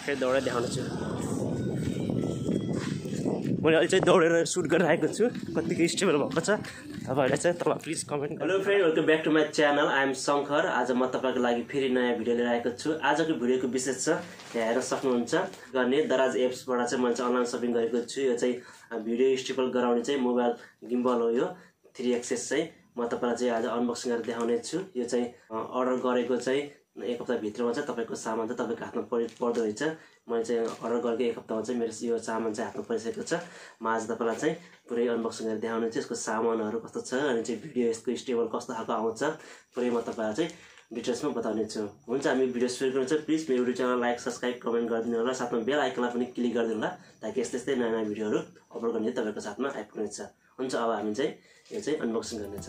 फेरि दौडेर देखाउनेछु मैले अहिले चाहिँ दौडेर सुट गरिरहेको छु कतिको स्टेबल भएको छ तपाईहरुले चाहिँ तल प्लिज कमेन्ट गर्नु hello friend welcome back to my channel I am Shankar आज म तपाईको लागि फेरि नयाँ भिडियो लिएर आएको छु आजको भिडियोको विषय छ यहाँ हेर्न सक्नुहुन्छ गर्ने दराज एप्सबाट चाहिँ मैले चाहिँ अनलाइन सपिङ गरेको छु यो चाहिँ भिडियो स्टेबल गराउने चाहिँ मोबाइल गिम्बल हो यो 3XS चाहिँ म तपाईलाई चाहिँ आज अनबक्सिङ गरेर देखाउने छु यो चाहिँ अर्डर गरेको चाहिँ एक हप्ता भित्रमा चाहिँ तपाईको सामान चाहिँ तपाईको हातमा पर्दो रहेछ मैले चाहिँ अर्डर गरेको एक हप्तामा चाहिँ मेरो यो सामान चाहिँ हातमा परिसकेको छ म आज तपाईलाई चाहिँ पुरै अनबक्सिङ गरेर देखाउने छु यसको सामानहरु कस्तो छ अनि चाहिँ भिडियो यसको स्टेबल कस्तो खालको आउँछ पुरै म तपाईलाई चाहिँ डिटेल्समा बताउने छु हुन्छ हामी भिडियो सुरु गर्नु चाहिँ प्लिज मेरो YouTube channel like subscribe comment गरिदिनु होला साथमा बेल आइकनलाई पनि क्लिक गरिदिनु होला ताकि यस्तै यस्तै नयाँ नयाँ भिडियोहरु अपलोड गर्ने तपाईको साथमा आइपुग्नेछ हुन्छ अब हामी चाहिँ यो चाहिँ अनबक्सिङ गर्नेछौँ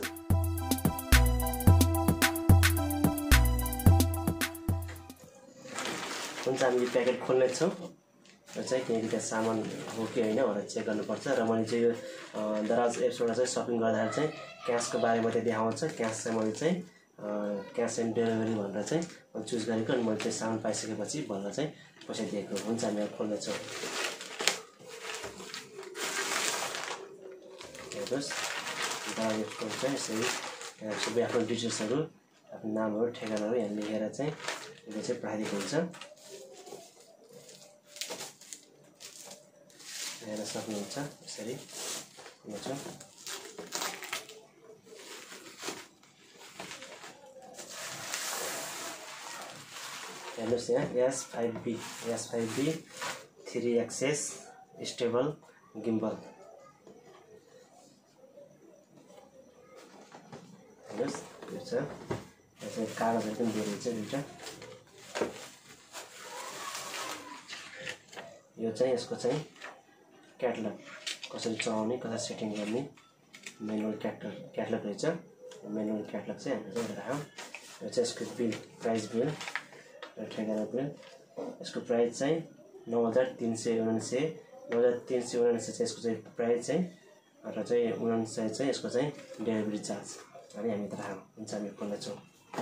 हुन्छ हामी यो प्याकेट खोल्ने छौं र चाहिँ किनकि त्यहाँ सामान हो कि हैन भनेर चेक गर्नुपर्छ र मैले चाहिँ यो दराज एप्सबाट चाहिँ सपिङ गर्दाखेरि चाहिँ क्याशको बारेमा त्यहाँ देखाउँछ क्याश चाहिँ मैले चाहिँ क्याश एन्ड डेलिभरी भनेर चाहिँ मैले चुज गरेको अनि मैले चाहिँ सामान पाइसकेपछि भनेर चाहिँ पैसा दिएको हुन्छ हामी अब खोल्ने छौं हेर्नुस् दराज एप्सको चाहिँ यसरी सबै आफ्नो डिटेल्सहरु आफ्नो नामहरु ठेगानाहरु यहाँ लेखेर चाहिँ यो चाहिँ पठाइदिएको हुन्छ हेर्न सक्नुहुन्छ यसरी हुन्छ हेर्नुस् यहाँ S5b 3XS स्टेबल गिम्बल हेर्नुस् यो छ यसमा कागजहरु पनि दिएको छ दुईटा यो चाहिँ यसको चाहिँ क्याटलग कसरी चलाउने कसरी सेटिङ गर्ने म्यानुअल क्याटलग रहेछ म्यानुअल क्याटलग चाहिँ हामीले चाहिँ राखौँ यो चाहिँ यसको बिल प्राइस बिल र ठेगाना बिल यसको प्राइस चाहिँ 9399 9399 चाहिँ यसको चाहिँ प्राइस चाहिँ र चाहिँ 99 चाहिँ यसको चाहिँ डेलिभरी चार्ज अनि हामी त राखौँ हुन्छ हामी खोल्ने छौँ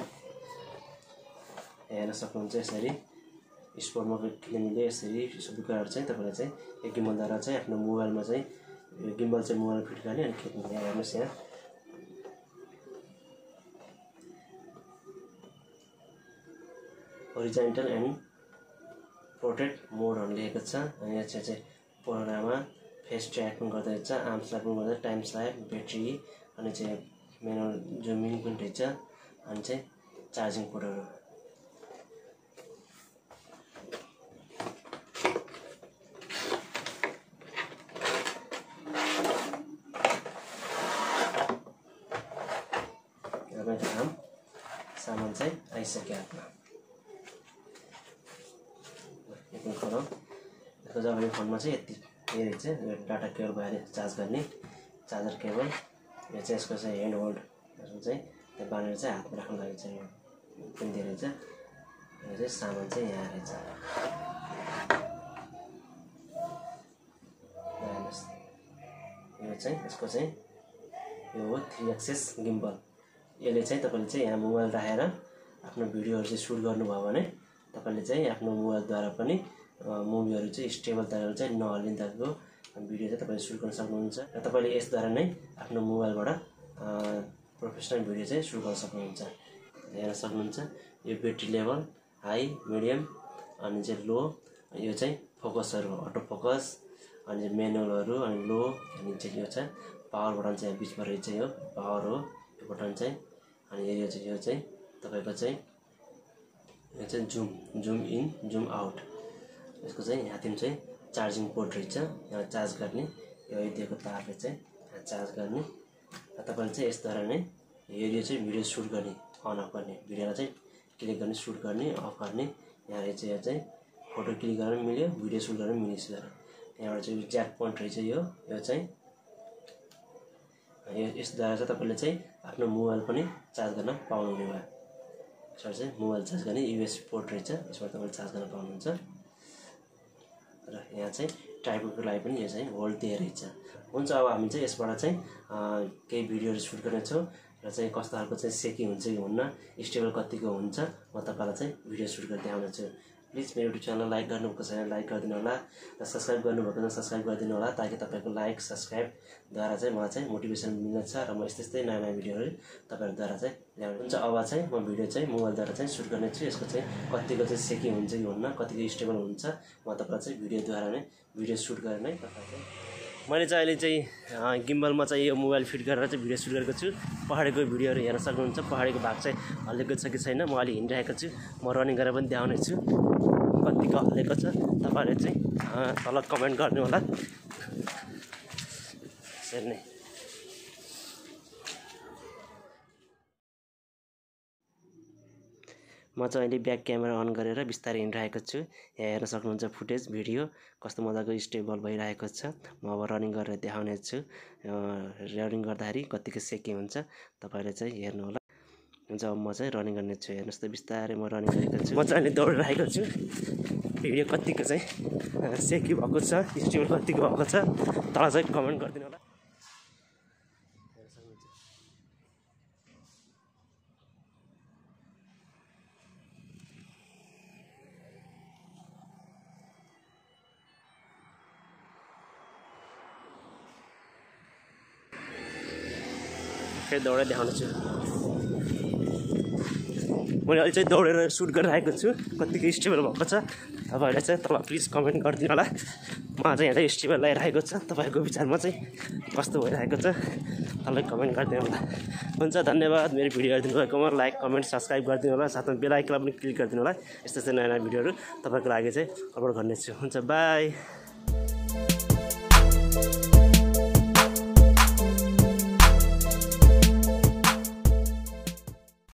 हेर्न सक्नुहुन्छ यसरी स्पोर्टमा किन्ने यसरी सबै कुराहरु चाहिँ तपाईले चाहिँ एक गिम्बलद्वारा चाहिँ आफ्नो मोबाइलमा चाहिँ यो गिम्बल चाहिँ मोबाइल फिट गर्ने अनि खिच्ने हेर्नुस् यहाँ होरिजन्टल एन्ड पोर्ट्रेट मोड भन्ने लेखेको छ अनि यहाँ चाहिँ पोखरामा फेस ट्र्याकिङ गर्दै छ आर्म स्ल्यापिङ गर्दै टाइम स्ल्याप ब्याट्री अनि चाहिँ म्यानुअल जुमिङ पनि रहेछ अनि चाहिँ चार्जिङ पोर्टहरु सामान चाहिँ आइसक्यो हातमा यो खोलौँ यसको जब यो फोनमा चाहिँ यति रहेछ यो डाटा केबल बाहिर चार्ज गर्ने चार्जर केबल यो चाहिँ यसको चाहिँ ह्यान्ड होल्ड चाहिँ त्यो बानेर चाहिँ हातमा राख्न लागि चाहिँ यो पनि दिएको रहेछ यो चाहिँ सामान चाहिँ यहाँ रहेछ यो चाहिँ यसको चाहिँ यो हो 3XS गिम्बल यसले चाहिँ तपाईले चाहिँ यहाँ मोबाइल राखेर आफ्नो भिडियोहरु चाहिँ सुट गर्नुभयो भने तपाईले चाहिँ आफ्नो मोबाइलद्वारा पनि मुभीहरु चाहिँ स्टेबल तरिकाले चाहिँ नहल्लिँदाको भिडियो चाहिँ तपाईले सुट गर्न सक्नुहुन्छ र तपाईले यसद्वारा नै आफ्नो मोबाइलबाट प्रोफेसनल भिडियो चाहिँ सुट गर्न सक्नुहुन्छ हेर्न सक्नुहुन्छ यो ब्याट्री लेभल हाई मिडियम अनि चाहिँ लो यो चाहिँ फोकसहरु अटो फोकस अनि म्यानुअलहरु अनि लो अनि चाहिँ यो चाहिँ पावर बटन चाहिँ बीचमा रहेछ यो पावर हो यो बटन चाहिँ अनि यो चाहिँ तपाईको चाहिँ यो चाहिँ जुम इन जुम आउट यसको चाहिँ यहाँ तिन चाहिँ चार्जिङ पोर्ट रहेछ यहाँ चार्ज गर्ने यो दिएको तारले चाहिँ यहाँ चार्ज गर्ने र तपाईले चाहिँ यसद्वारा नै यो चाहिँ भिडियो सुट गर्ने अन अफ गर्ने भिडियोलाई चाहिँ क्लिक गर्ने सुट गर्ने अफ गर्ने यहाँ रहेछ यो चाहिँ फोटो क्लिक गर्न मिल्यो भिडियो सुट गर्न मिल्यो यसद्वारा यहाँबाट चाहिँ ज्याक पोइन्ट रहेछ यो चाहिँ यसद्वारा चाहिँ तपाईले चाहिँ आफ्नो मोबाइल पनि चार्ज गर्न पाउनुहुने भयो यसबाट चाहिँ मोबाइल चार्ज गर्ने युएसबी पोर्ट रहेछ यसबाट तपाईले चार्ज गर्न पाउनुहुन्छ र यहाँ चाहिँ ट्राइपोडको लागि पनि यो चाहिँ होल्ड दिएको रहेछ हुन्छ अब हामी चाहिँ यसबाट चाहिँ केही भिडियोहरु सुट गर्नेछौँ र चाहिँ कस्तो खालको चाहिँ सेकिङ हुन्छ कि हुन्न स्टेबल कतिको हुन्छ म तपाईलाई चाहिँ भिडियो सुट गरेर देखाउने छु प्लिज मेरो युट्युब च्यानल लाइक गर्नुभएको छैन लाइक गरिदिनु होला र सब्स्क्राइब गर्नुभएको छैन सब्स्क्राइब गरिदिनु होला ताकि तपाईँको लाइक सब्स्क्राइबद्वारा चाहिँ मलाई चाहिँ मोटिभेसन मिल्नेछ र म यस्तै नयाँ नयाँ भिडियोहरू तपाईँहरूद्वारा चाहिँ ल्याउने हुन्छ। अब चाहिँ म भिडियो चाहिँ मोबाइलद्वारा चाहिँ सुट गर्ने छु। यसको चाहिँ कतिको चाहिँ सेकिङ हुन्छ कि हुन्न कतिको स्टेबल हुन्छ म तपाईँलाई चाहिँ भिडियोद्वारा नै भिडियो सुट गरेर नै तपाईँलाई मैले चाहिँ अहिले चाहिँ गिम्बलमा चाहिँ यो मोबाइल फिट गरेर चाहिँ भिडियो सुट गरेको छु। पहाडीको भिडियोहरू हेर्न सक्नुहुन्छ। पहाडीको भाग चाहिँ हल्लेको छ कि छैन म अहिले हिँडिरहेको छु। म रनिङ गरेर पनि देखाउने छु कतिको हल्लेको छ। तपाईँहरूले चाहिँ तल कमेन्ट गर्नु होला। यसरी नै म चाहिँ अहिले ब्याक क्यामेरा अन गरेर बिस्तारै हिँडिरहेको छु। यहाँ हेर्न सक्नुहुन्छ फुटेज भिडियो कस्तो मजाको स्टेबल भइरहेको छ। म अब रनिङ गरेर देखाउने छु। रनिङ गर्दाखेरि कतिको सेकिङ हुन्छ तपाईँले चाहिँ हेर्नु होला। हुन्छ अब म चाहिँ रनिङ गर्ने छु। हेर्नुहोस् त बिस्तारै म रनिङ गरेको छु। म चाहिँ अहिले दौडिरहेको छु। भिडियो कतिको चाहिँ सेकी भएको छ स्टेबल कतिको भएको छ तल चाहिँ कमेन्ट गरिदिनु होला। फेरि दौडेर देखाउने छु। मैले अहिले चाहिँ दौडेर सुट गरिरहेको छु कतिको स्टेबल भएको छ तपाईँहरूले चाहिँ तल प्लिज कमेन्ट गरिदिनु होला। म चाहिँ यहाँ चाहिँ स्टेबल लगाइरहेको छ तपाईँहरूको विचारमा चाहिँ कस्तो भइरहेको छ तल कमेन्ट गरिदिनु होला। हुन्छ धन्यवाद मेरो भिडियो हेरिदिनु भएकोमा लाइक कमेन्ट सब्स्क्राइब गरिदिनु होला साथमा बेल आइकनलाई पनि क्लिक गरिदिनु होला। यस्तो यस्तो नयाँ नयाँ भिडियोहरू तपाईँको लागि चाहिँ अपलोड गर्नेछु। हुन्छ बाई।